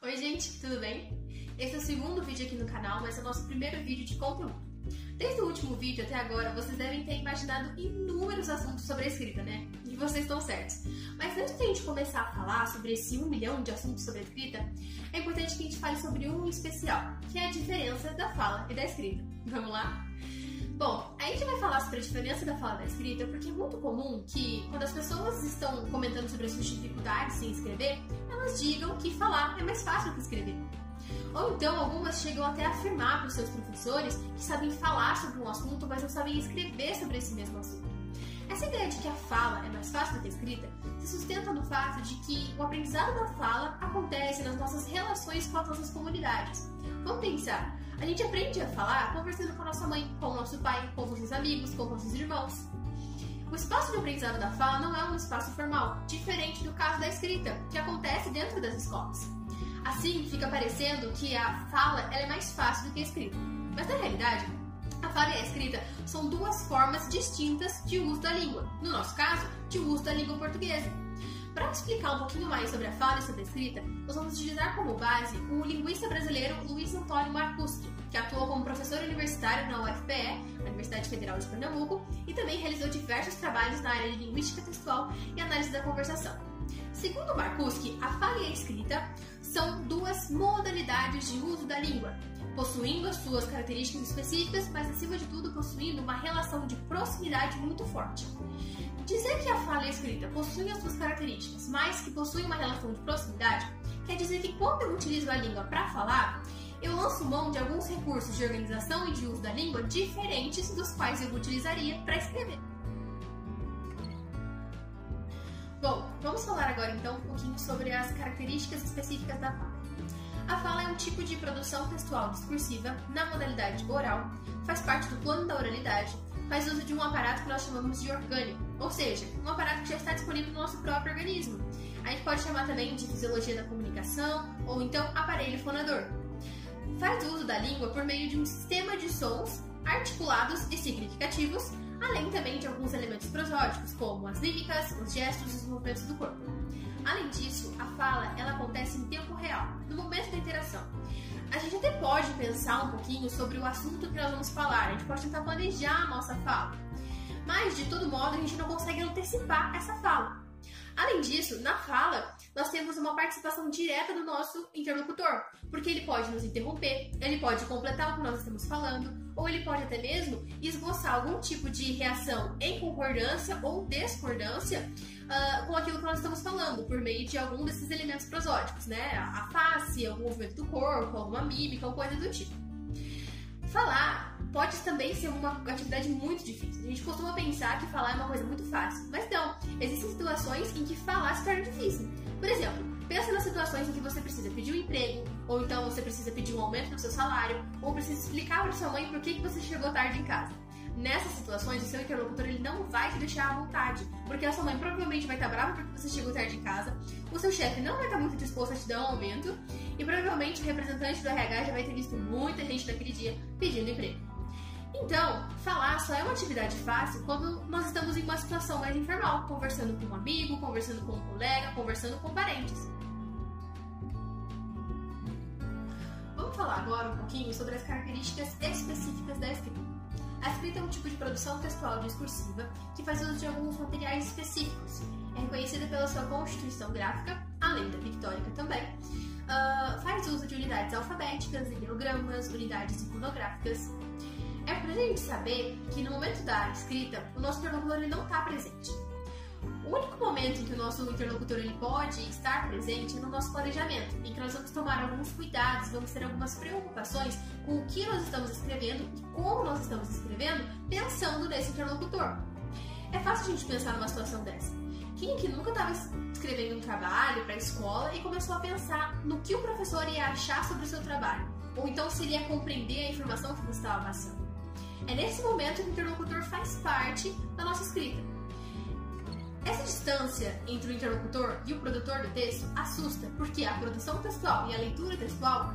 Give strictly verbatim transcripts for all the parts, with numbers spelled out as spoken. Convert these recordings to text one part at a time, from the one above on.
Oi gente, tudo bem? Esse é o segundo vídeo aqui no canal, mas é o nosso primeiro vídeo de conteúdo. Desde o último vídeo até agora, vocês devem ter imaginado inúmeros assuntos sobre a escrita, né? E vocês estão certos. Mas antes de a gente começar a falar sobre esse um milhão de assuntos sobre a escrita, é importante que a gente fale sobre um em especial, que é a diferença da fala e da escrita. Vamos lá? Bom, a gente vai falar sobre a diferença da fala e da escrita porque é muito comum que, quando as pessoas estão comentando sobre as suas dificuldades em escrever, elas digam que falar é mais fácil que escrever. Ou então, algumas chegam até a afirmar para os seus professores que sabem falar sobre um assunto, mas não sabem escrever sobre esse mesmo assunto. Essa ideia de que a fala é mais fácil do que a escrita se sustenta no fato de que o aprendizado da fala acontece nas nossas relações com as nossas comunidades. Vamos pensar, a gente aprende a falar conversando com a nossa mãe, com o nosso pai, com os nossos amigos, com os nossos irmãos. O espaço de aprendizado da fala não é um espaço formal, diferente do caso da escrita, que acontece dentro das escolas. Assim, fica parecendo que a fala ela é mais fácil do que a escrita. Mas na realidade, a fala e a escrita são duas formas distintas de uso da língua. No nosso caso, de uso da língua portuguesa. Para explicar um pouquinho mais sobre a fala e sobre a escrita, nós vamos utilizar como base o linguista brasileiro Luiz Antônio Marcuschi, que atuou como professor universitário na U F P E, a Universidade Federal de Pernambuco, e também realizou diversos trabalhos na área de linguística textual e análise da conversação. Segundo Marcuschi, a fala e a escrita são duas modalidades de uso da língua, possuindo as suas características específicas, mas acima de tudo possuindo uma relação de proximidade muito forte. Dizer que a fala e a escrita possuem as suas características, mas que possuem uma relação de proximidade, quer dizer que quando eu utilizo a língua para falar, eu lanço mão de alguns recursos de organização e de uso da língua diferentes dos quais eu utilizaria para escrever. Bom, vamos falar agora então um pouquinho sobre as características específicas da fala. A fala é um tipo de produção textual discursiva na modalidade oral, faz parte do plano da oralidade, faz uso de um aparato que nós chamamos de orgânico, ou seja, um aparato que já está disponível no nosso próprio organismo. A gente pode chamar também de fisiologia da comunicação ou então aparelho fonador. Faz uso da língua por meio de um sistema de sons articulados e significativos, além também de alguns elementos prosódicos, como as mímicas, os gestos e os movimentos do corpo. Além disso, a fala ela acontece em tempo real, no momento da interação. A gente até pode pensar um pouquinho sobre o assunto que nós vamos falar, a gente pode tentar planejar a nossa fala, mas de todo modo a gente não consegue antecipar essa fala. Além disso, na fala, nós temos uma participação direta do nosso interlocutor, porque ele pode nos interromper, ele pode completar o que nós estamos falando, ou ele pode até mesmo esboçar algum tipo de reação em concordância ou discordância uh, com aquilo que nós estamos falando, por meio de algum desses elementos prosódicos, né? A face, algum movimento do corpo, alguma mímica ou coisa do tipo. Falar pode também ser uma atividade muito difícil. A gente costuma pensar que falar é uma coisa muito fácil, mas não. Existem situações em que falar se torna difícil. Por exemplo, pensa nas situações em que você precisa pedir um emprego, ou então você precisa pedir um aumento no seu salário, ou precisa explicar para sua mãe por que você chegou tarde em casa. Nessas situações, o seu interlocutor ele não vai te deixar à vontade, porque a sua mãe provavelmente vai estar brava porque você chegou tarde em casa, o seu chefe não vai estar muito disposto a te dar um aumento, e provavelmente o representante do R H já vai ter visto muita gente naquele dia pedindo emprego. Então, falar só é uma atividade fácil quando nós estamos em uma situação mais informal, conversando com um amigo, conversando com um colega, conversando com parentes. Vamos falar agora um pouquinho sobre as características específicas da escrita. A escrita é um tipo de produção textual discursiva que faz uso de alguns materiais específicos. É reconhecida pela sua constituição gráfica, além da pictórica também. Uh, faz uso de unidades alfabéticas, ideogramas, unidades iconográficas. É importante a gente saber que no momento da escrita, o nosso interlocutor ele não está presente. O único momento em que o nosso interlocutor ele pode estar presente é no nosso planejamento, em que nós vamos tomar alguns cuidados, vamos ter algumas preocupações com o que nós estamos escrevendo e como nós estamos escrevendo, pensando nesse interlocutor. É fácil a gente pensar numa situação dessa. Quem que nunca estava escrevendo um trabalho para a escola e começou a pensar no que o professor ia achar sobre o seu trabalho, ou então se ele ia compreender a informação que você estava passando. É nesse momento que o interlocutor faz parte da nossa escrita. Essa distância entre o interlocutor e o produtor do texto assusta, porque a produção textual e a leitura textual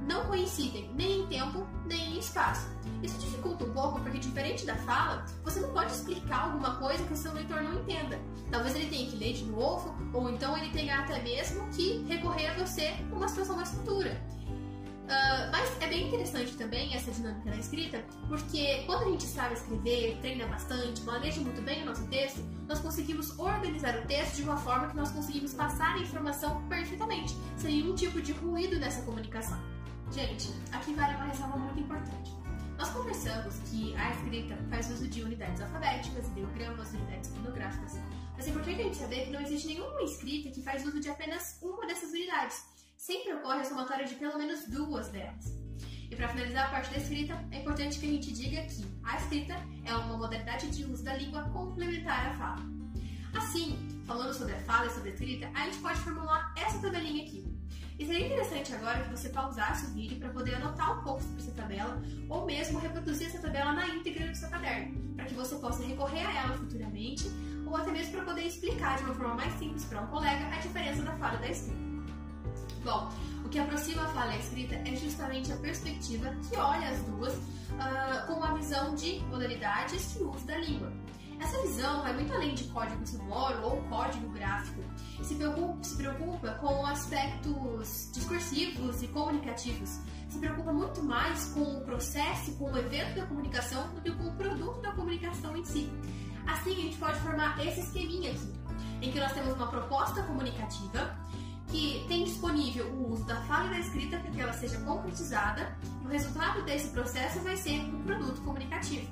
não coincidem nem em tempo, nem em espaço. Isso dificulta um pouco porque, diferente da fala, você não pode explicar alguma coisa que o seu leitor não entenda. Talvez ele tenha que ler de novo, ou então ele tenha até mesmo que recorrer a você numa situação mais futura. Uh, mas é bem interessante também essa dinâmica da escrita, porque quando a gente sabe escrever, treina bastante, planeja muito bem o nosso texto, nós conseguimos organizar o texto de uma forma que nós conseguimos passar a informação perfeitamente, sem nenhum tipo de ruído nessa comunicação. Gente, aqui vale uma ressalva muito importante. Nós conversamos que a escrita faz uso de unidades alfabéticas, ideogramas, unidades pornográficas, mas é importante a gente saber que não existe nenhuma escrita que faz uso de apenas uma dessas unidades. Sempre ocorre a somatória de pelo menos duas delas. E para finalizar a parte da escrita, é importante que a gente diga que a escrita é uma modalidade de uso da língua complementar à fala. Assim, falando sobre a fala e sobre a escrita, a gente pode formular essa tabelinha aqui. E seria interessante agora que você pausasse o vídeo para poder anotar um pouco sobre essa tabela, ou mesmo reproduzir essa tabela na íntegra do seu caderno, para que você possa recorrer a ela futuramente, ou até mesmo para poder explicar de uma forma mais simples para um colega a diferença da fala e da escrita. Bom, o que aproxima a fala e a escrita é justamente a perspectiva que olha as duas uh, com uma visão de modalidades de uso da língua. Essa visão vai muito além de código sonoro ou código gráfico e se preocupa, se preocupa com aspectos discursivos e comunicativos. Se preocupa muito mais com o processo, com o evento da comunicação do que com o produto da comunicação em si. Assim, a gente pode formar esse esqueminha aqui, em que nós temos uma proposta comunicativa que tem disponível o uso da fala e da escrita para que ela seja concretizada, e o resultado desse processo vai ser um produto comunicativo.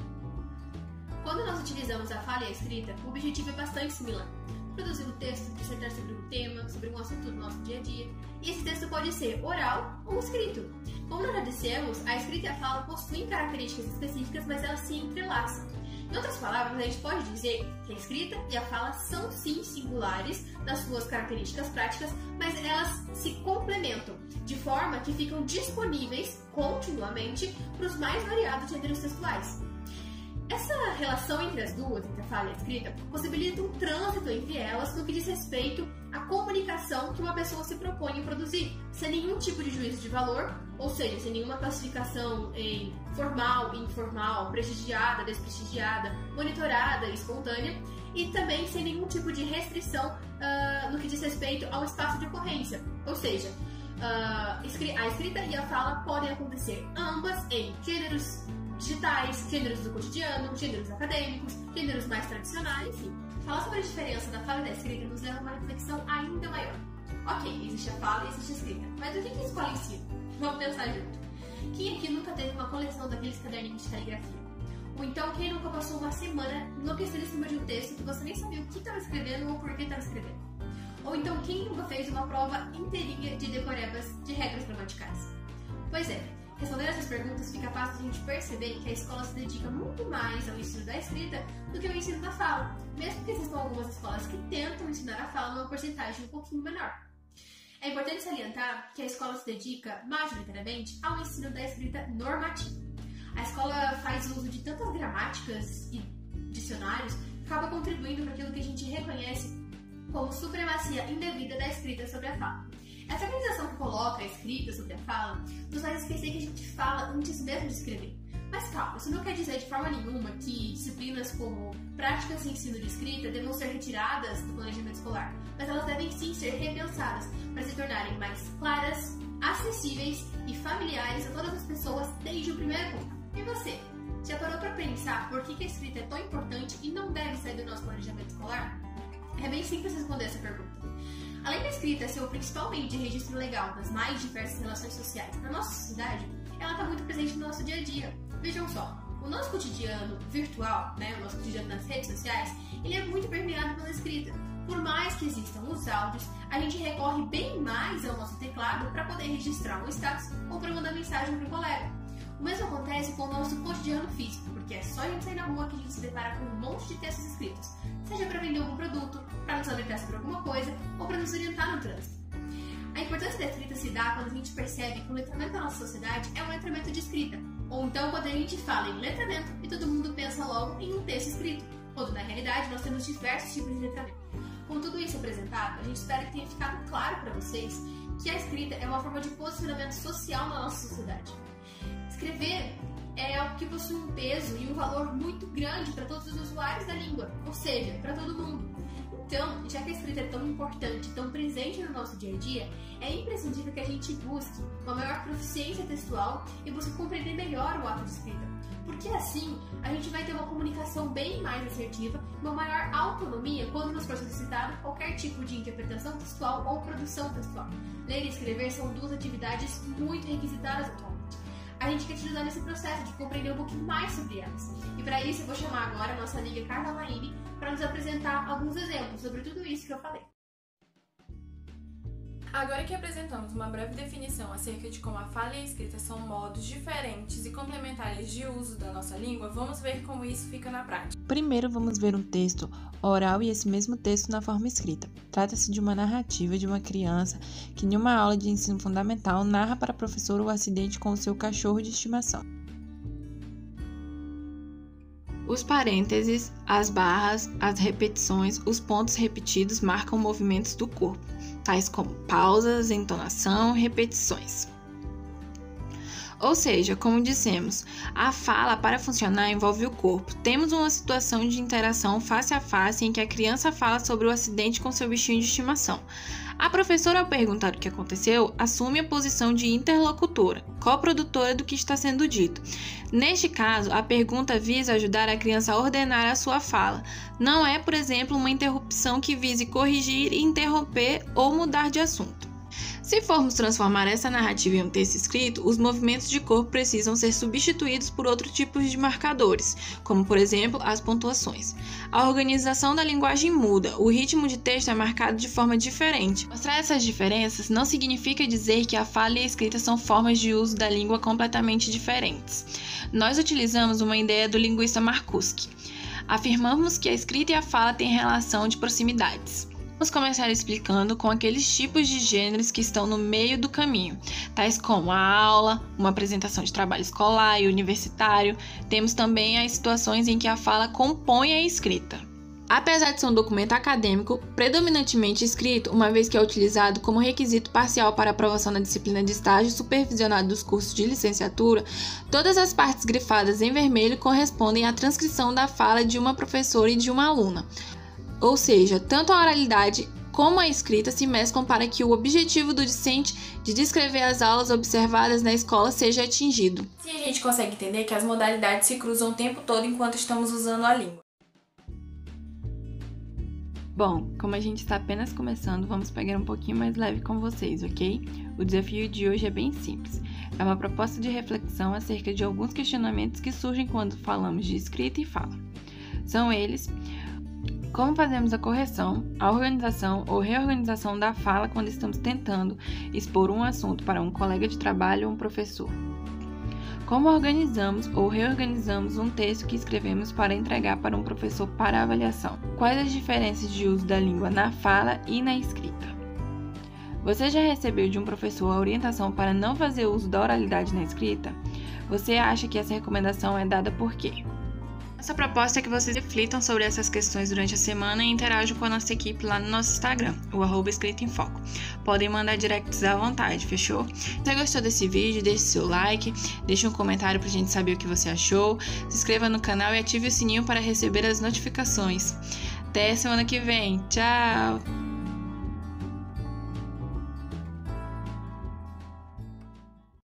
Quando nós utilizamos a fala e a escrita, o objetivo é bastante similar. Produzir um texto, dissertar sobre um tema, sobre um assunto do nosso dia a dia, e esse texto pode ser oral ou escrito. Como nós já dissemos, a escrita e a fala possuem características específicas, mas elas se entrelaçam. Em outras palavras, a gente pode dizer que a escrita e a fala são sim singulares nas suas características práticas, mas elas se complementam, de forma que ficam disponíveis continuamente para os mais variados gêneros textuais. Essa relação entre as duas, entre a fala e a escrita, possibilita um trânsito entre elas no que diz respeito à comunicação que uma pessoa se propõe a produzir, sem nenhum tipo de juízo de valor, ou seja, sem nenhuma classificação em formal e informal, prestigiada, desprestigiada, monitorada e espontânea, e também sem nenhum tipo de restrição uh, no que diz respeito ao espaço de ocorrência, ou seja, uh, a escrita e a fala podem acontecer ambas em gêneros digitais, gêneros do cotidiano, gêneros acadêmicos, gêneros mais tradicionais, enfim. Falar sobre a diferença da fala e da escrita nos leva a uma reflexão ainda maior. Ok, existe a fala e existe a escrita, mas o que que escolhe em si? Vamos pensar junto. Quem aqui nunca teve uma coleção daqueles caderninhos de caligrafia? Ou então quem nunca passou uma semana enlouquecendo em cima de um texto que você nem sabia o que estava escrevendo ou por que estava escrevendo? Ou então quem nunca fez uma prova inteirinha de decorebas de regras gramaticais? Pois é, respondendo essas perguntas, fica fácil a gente perceber que a escola se dedica muito mais ao ensino da escrita do que ao ensino da fala, mesmo que existam algumas escolas que tentam ensinar a fala numa porcentagem um pouquinho menor. É importante salientar que a escola se dedica, majoritariamente, ao ensino da escrita normativa. A escola faz uso de tantas gramáticas e dicionários que acaba contribuindo para aquilo que a gente reconhece como supremacia indevida da escrita sobre a fala. Essa organização que coloca a escrita sobre a fala nos faz esquecer que a gente fala antes mesmo de escrever. Mas calma, isso não quer dizer de forma nenhuma que disciplinas como práticas de ensino de escrita devam ser retiradas do planejamento escolar, mas elas devem sim ser repensadas para se tornarem mais claras, acessíveis e familiares a todas as pessoas desde o primeiro ponto. E você? Já parou para pensar por que a escrita é tão importante e não deve sair do nosso planejamento escolar? É bem simples responder essa pergunta. Além da escrita ser o principal meio de registro legal das mais diversas relações sociais da nossa sociedade, ela está muito presente no nosso dia a dia. Vejam só, o nosso cotidiano virtual, né, o nosso cotidiano nas redes sociais, ele é muito permeado pela escrita. Por mais que existam os áudios, a gente recorre bem mais ao nosso teclado para poder registrar um status ou para mandar mensagem para o colega. O mesmo acontece com o nosso cotidiano físico, porque é só a gente sair na rua que a gente se depara com um monte de textos escritos, seja para vender algum produto, para nos alertar sobre alguma coisa ou para nos orientar no trânsito. A importância da escrita se dá quando a gente percebe que o letramento da nossa sociedade é um letramento de escrita, ou então quando a gente fala em letramento e todo mundo pensa logo em um texto escrito, quando na realidade nós temos diversos tipos de letramento. Com tudo isso apresentado, a gente espera que tenha ficado claro para vocês que a escrita é uma forma de posicionamento social na nossa sociedade. Escrever é algo que possui um peso e um valor muito grande para todos os usuários da língua, ou seja, para todo mundo. Então, já que a escrita é tão importante, tão presente no nosso dia a dia, é imprescindível que a gente busque uma maior proficiência textual e busque compreender melhor o ato de escrita. Porque assim, a gente vai ter uma comunicação bem mais assertiva e uma maior autonomia quando nos for solicitado qualquer tipo de interpretação textual ou produção textual. Ler e escrever são duas atividades muito requisitadas atualmente. A gente quer te ajudar nesse processo de compreender um pouquinho mais sobre elas. E para isso eu vou chamar agora a nossa amiga Carla Laine para nos apresentar alguns exemplos sobre tudo isso que eu falei. Agora que apresentamos uma breve definição acerca de como a fala e a escrita são modos diferentes e complementares de uso da nossa língua, vamos ver como isso fica na prática. Primeiro vamos ver um texto oral e esse mesmo texto na forma escrita. Trata-se de uma narrativa de uma criança que em uma aula de ensino fundamental narra para a professora o acidente com o seu cachorro de estimação. Os parênteses, as barras, as repetições, os pontos repetidos marcam movimentos do corpo, tais como pausas, entonação, repetições. Ou seja, como dissemos, a fala para funcionar envolve o corpo. Temos uma situação de interação face a face em que a criança fala sobre o acidente com seu bichinho de estimação. A professora, ao perguntar o que aconteceu, assume a posição de interlocutora, coprodutora do que está sendo dito. Neste caso, a pergunta visa ajudar a criança a ordenar a sua fala. Não é, por exemplo, uma interrupção que vise corrigir, interromper ou mudar de assunto. Se formos transformar essa narrativa em um texto escrito, os movimentos de corpo precisam ser substituídos por outros tipos de marcadores, como, por exemplo, as pontuações. A organização da linguagem muda, o ritmo de texto é marcado de forma diferente. Mostrar essas diferenças não significa dizer que a fala e a escrita são formas de uso da língua completamente diferentes. Nós utilizamos uma ideia do linguista Marcuski. Afirmamos que a escrita e a fala têm relação de proximidades. Vamos começar explicando com aqueles tipos de gêneros que estão no meio do caminho, tais como a aula, uma apresentação de trabalho escolar e universitário. Temos também as situações em que a fala compõe a escrita. Apesar de ser um documento acadêmico, predominantemente escrito, uma vez que é utilizado como requisito parcial para aprovação na disciplina de estágio supervisionado dos cursos de licenciatura, todas as partes grifadas em vermelho correspondem à transcrição da fala de uma professora e de uma aluna. Ou seja, tanto a oralidade como a escrita se mesclam para que o objetivo do discente de descrever as aulas observadas na escola seja atingido. Assim a gente consegue entender que as modalidades se cruzam o tempo todo enquanto estamos usando a língua. Bom, como a gente está apenas começando, vamos pegar um pouquinho mais leve com vocês, ok? O desafio de hoje é bem simples. É uma proposta de reflexão acerca de alguns questionamentos que surgem quando falamos de escrita e fala. São eles: como fazemos a correção, a organização ou reorganização da fala quando estamos tentando expor um assunto para um colega de trabalho ou um professor? Como organizamos ou reorganizamos um texto que escrevemos para entregar para um professor para avaliação? Quais as diferenças de uso da língua na fala e na escrita? Você já recebeu de um professor a orientação para não fazer uso da oralidade na escrita? Você acha que essa recomendação é dada por quê? Nossa proposta é que vocês reflitam sobre essas questões durante a semana e interajam com a nossa equipe lá no nosso Instagram, o arroba Escrita em Foco. Podem mandar directs à vontade, fechou? Se você gostou desse vídeo, deixe seu like, deixe um comentário pra gente saber o que você achou, se inscreva no canal e ative o sininho para receber as notificações. Até semana que vem, tchau!